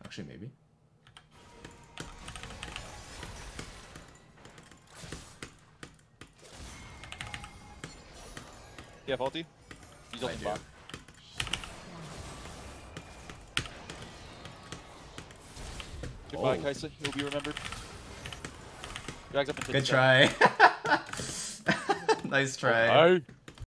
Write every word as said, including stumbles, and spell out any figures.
Actually, maybe. You have ulti? He's I ulti do. bot. Goodbye, Oh. Kaisa. You'll be remembered. Drags up into Good the try. Nice try. Okay.